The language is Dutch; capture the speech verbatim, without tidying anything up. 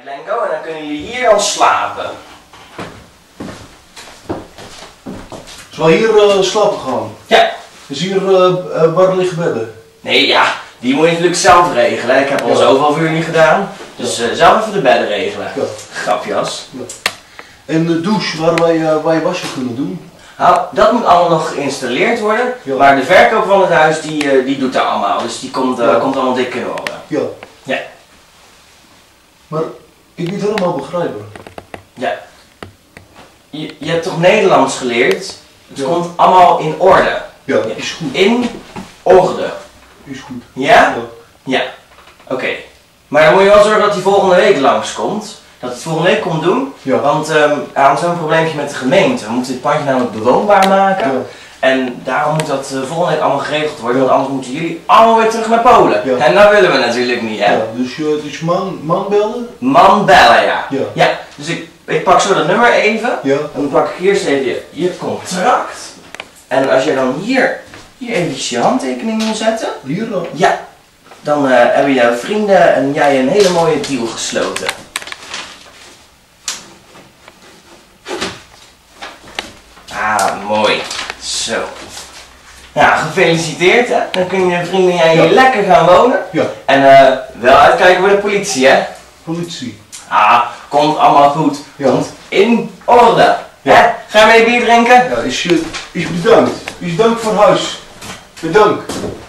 Lenko, en dan kunnen jullie hier al slapen. Zal hier uh, slapen gaan? Ja. Is hier uh, uh, waar liggen bedden? Nee, ja, die moet je natuurlijk zelf regelen. Ik heb al ja. zoveel voor jullie gedaan. Dus uh, zelf even de bedden regelen. Ja. Grapjas. Ja. En de douche waar wij, uh, wij wasje kunnen doen? Nou, dat moet allemaal nog geïnstalleerd worden. Ja. Maar de verkoop van het huis, die, uh, die doet dat allemaal. Dus die komt, uh, ja. komt allemaal dik in orde. Ja. Ja. Maar ik moet helemaal begrijpen. Ja. Je, je hebt toch Nederlands geleerd? Het ja. komt allemaal in orde. Ja, ja. Is goed. In orde. Is goed. Ja? Ja. Ja. Oké. Okay. Maar dan moet je wel zorgen dat hij volgende week langskomt. Dat hij het volgende week komt doen. Ja. Want um, we hebben zo'n probleempje met de gemeente. We moeten dit pandje namelijk bewoonbaar maken. Ja. En daarom moet dat uh, volgende week allemaal geregeld worden. Want anders moeten jullie allemaal weer terug naar Polen. Ja. En dat willen we natuurlijk niet, hè? Ja, dus uh, dus man, man bellen? Man bellen, ja. Ja. Ja. Dus ik, ik pak zo dat nummer even. Ja. En dan pak ik eerst even je, je contract. En als je dan hier, hier eventjes je handtekening wil zetten. Hier dan? Ja. Dan uh, hebben jouw vrienden en jij een hele mooie deal gesloten. Ah, mooi. Zo. Ja, gefeliciteerd, hè. Dan kun je vrienden en jij hier ja. lekker gaan wonen. Ja. En uh, wel uitkijken voor de politie, hè. Politie. Ah, komt allemaal goed. Ja. Komt in orde. Ja. Hè? Ga je mee bier drinken? Ja, is, is bedankt. Is bedankt voor huis. Bedankt.